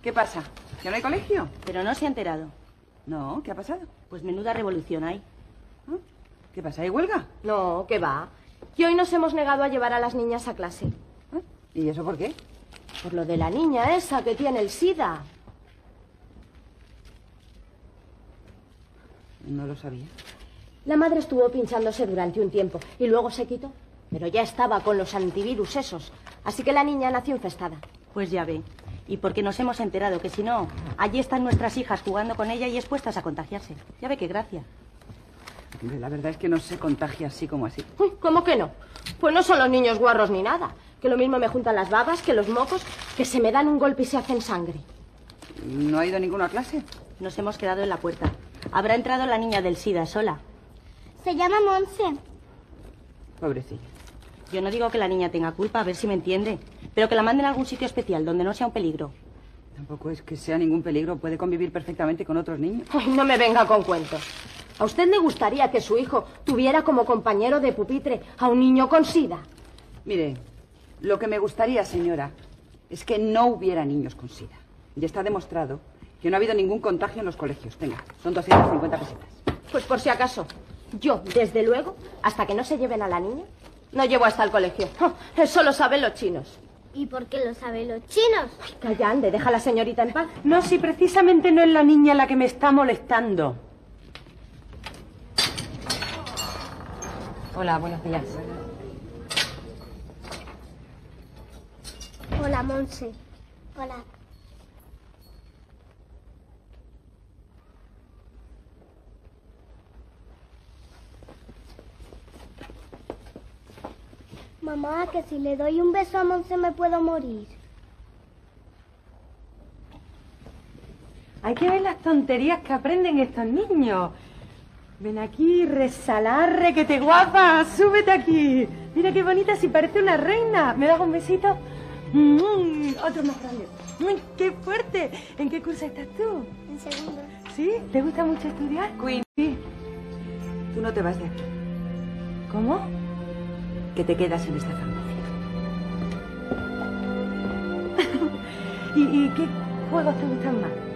¿Qué pasa? ¿Que no hay colegio? Pero no se ha enterado. No, ¿qué ha pasado? Pues menuda revolución hay. ¿Ah? ¿Qué pasa? ¿Hay huelga? No, ¿qué va? Que hoy nos hemos negado a llevar a las niñas a clase. ¿Ah? ¿Y eso por qué? Por lo de la niña esa que tiene el SIDA. No lo sabía. La madre estuvo pinchándose durante un tiempo y luego se quitó. Pero ya estaba con los antivirus esos. Así que la niña nació infestada. Pues ya ve. Y porque nos hemos enterado que si no, allí están nuestras hijas jugando con ella y expuestas a contagiarse. Ya ve qué gracia. La verdad es que no se contagia así como así. ¿Cómo que no? Pues no son los niños guarros ni nada. Que lo mismo me juntan las babas que los mocos, que se me dan un golpe y se hacen sangre. ¿No ha ido ninguno a clase? Nos hemos quedado en la puerta. Habrá entrado la niña del SIDA sola. Se llama Monse. Pobrecilla. Yo no digo que la niña tenga culpa, a ver si me entiende. Pero que la manden a algún sitio especial, donde no sea un peligro. Tampoco es que sea ningún peligro. Puede convivir perfectamente con otros niños. Ay, no me venga con cuentos. ¿A usted le gustaría que su hijo tuviera como compañero de pupitre a un niño con SIDA? Mire, lo que me gustaría, señora, es que no hubiera niños con SIDA. Ya está demostrado que no ha habido ningún contagio en los colegios. Venga, son 250 pesetas. Pues por si acaso. Yo, desde luego, hasta que no se lleven a la niña, no llevo hasta el colegio. Eso lo saben los chinos. ¿Y por qué lo saben los chinos? Ay, calla, ande, deja a la señorita en paz. No, si precisamente no es la niña la que me está molestando. Hola, buenos días. Hola, Monse. Hola. Mamá, que si le doy un beso a Monse me puedo morir. Hay que ver las tonterías que aprenden estos niños. Ven aquí, resalarre, que te guapa. Súbete aquí. Mira qué bonita, si parece una reina. ¿Me das un besito? Otro más grande. ¡Qué fuerte! ¿En qué curso estás tú? En segundo. ¿Sí? ¿Te gusta mucho estudiar? Queen, Sí. tú no te vas de aquí. ¿Cómo? Que te quedas en esta farmacia. ¿Y qué juegos te gustan más?